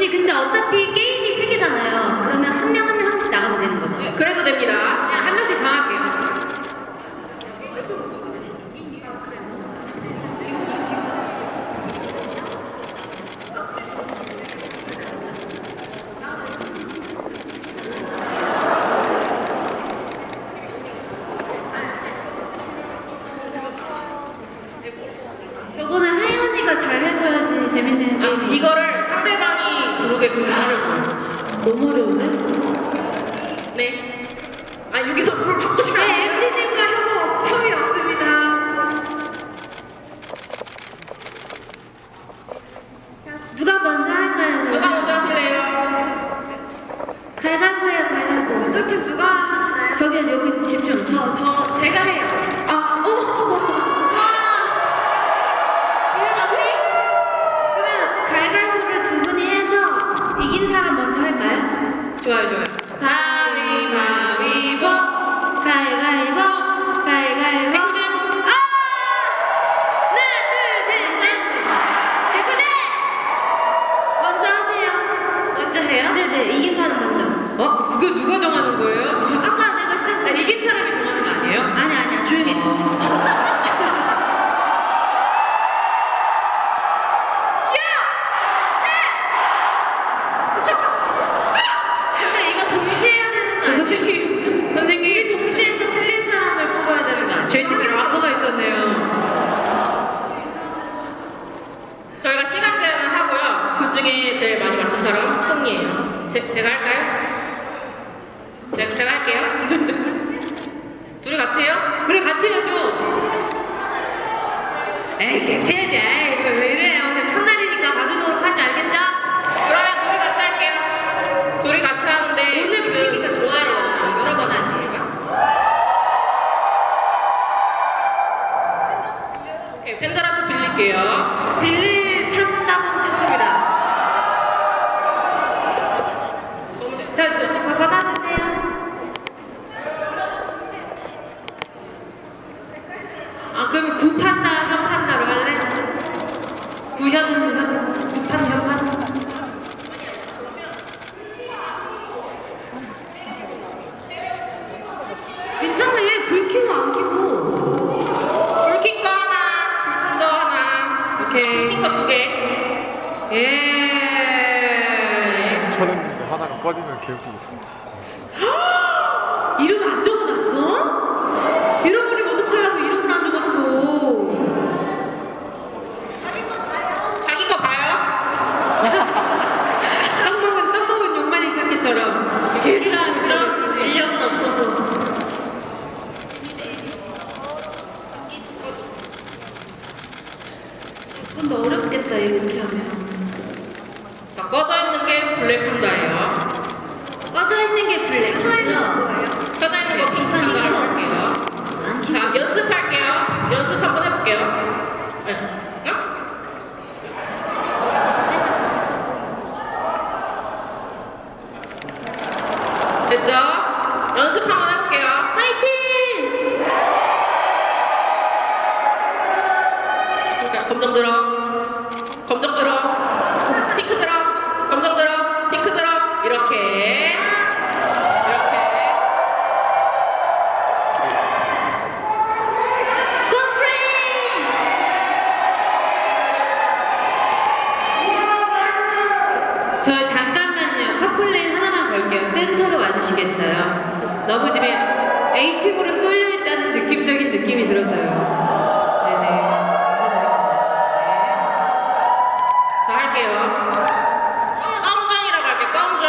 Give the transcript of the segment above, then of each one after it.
근데 어차피 게임이 3개잖아요. 그러면 한 명 한 명씩 나가면 되는 거죠? 네, 그래도 됩니다. 그냥 한 명씩 정할게요. 저거는 하이 언니가 잘 해줘야지 재밌는 게임. 이거를 상대방이 부르게끔 하려고. 너무 어려운데? 네. 여기서 뭘 바꾸시면 안 돼요? MC님과 협의 없습니다. 누가 먼저 할까요? 그럼? 누가 먼저 하실래요? 갈갈보예요, 갈갈보. 어떻게 누가 하시나요? 저기 여기 집중. 제가 해요. 그러면 갈갈보를 두 분이 해서 이긴 사람 먼저 할까요? 좋아요, 좋아요. 가위바위보. 가위가위보, 가위가위보. 백구진. 하나, 둘, 셋, 넷. 백구진! 먼저 하세요. 먼저 해요? 네네, 이긴 사람 먼저. 그거 누가 정하는 거예요? 아까 내가 시작. 이긴 사람이 정하는 거 아니에요? 아니야, 조용히 해. 근데 이거 동시에 해야 되는 거 저 아니에요? 선생님. 이게 동시에 또 틀린 사람을 뽑아야 되는 거 아니에요? 저희 팀에 락커가 있었네요. 저희가 시간 제한을 하고요. 그 중에 제일 많이 맞춘 사람 승리예요. 제가 할까요? 제가 할게요. 둘이 같이 해요? 그래, 같이 해야죠. 에이, 같이 해야지. 에이, 왜 이래요? 오늘 첫날이니까 봐주도록 하지, 알겠죠? 그러면 둘이 같이 할게요. 둘이 같이 하는데 오늘 분위기가 좋아요. 여러 번 하지. 오케이, 팬들한테 빌릴게요. 빌릴 편담 쳤습니다. 자, 받아주세요. 그러면 구판다, 현판다로 할래? 구판, 현판? 괜찮네, 불 켜고 안 켜고. 불킨 거 하나, 불끈 거 하나. 오케이. 불킨 거 2개. 예. 저는 이제 하나가 꺼지면 개웃기겠어. 이름 안 적어놨어? 잃어버리면 어떡하려고 이름을 안 적었어? 자기 거 봐요? 떡 먹은 용만이 자켓처럼 계속 그런 있어요. 인력은 없어서. 근데 어렵겠다, 이렇게 하면. 자, 꺼져 있는 게 블랙팬다예요. 꺼져 있는 게 블랙. 꺼져 있는 거 뭐예요? 꺼져 있는 거 핑크한다고 할게요. 안 켜고. 자, 연습할게요. 연습 한번 해볼게요. 네. 됐죠? 연습 한번 해볼게요. 화이팅! 그러니까 검정 들어. 검정 들어. 핑크 들어. 검정 들어. 핑크 들어. 이렇게. 저 잠깐만요. 커플레인 하나만 걸게요. 센터로 와주시겠어요? 너무 집에 A팀으로 쏠려있다는 느낌적인 느낌이 들어서요. 네네. 저 할게요. 검정이라고 할게요. 검정.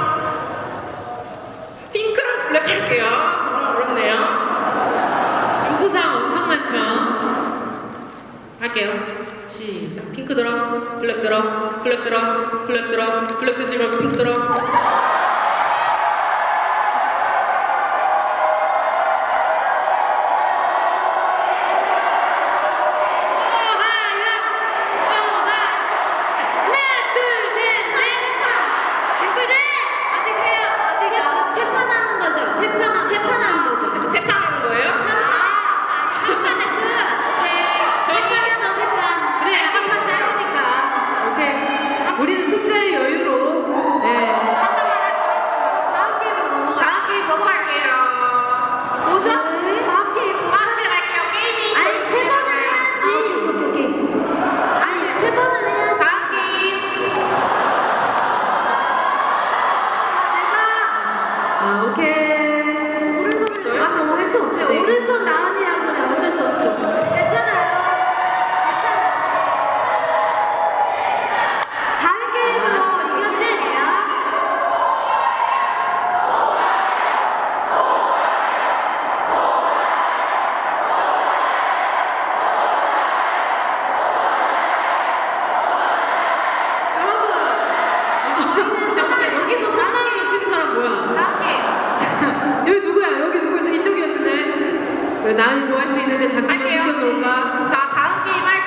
핑크랑 블랙 할게요. 정말 어렵네요. 요구사항 엄청 많죠? 할게요. 시작. 핑크 들어, 블랙 들어, 블랙 들어, 블랙 들어, 블랙 들지 말고 핑크 들어. 우리는 숙제의 여유로 나는 좋아할 수 있는데 잠깐만 할게요. 시켜놓을까? 자, 다음 게임 할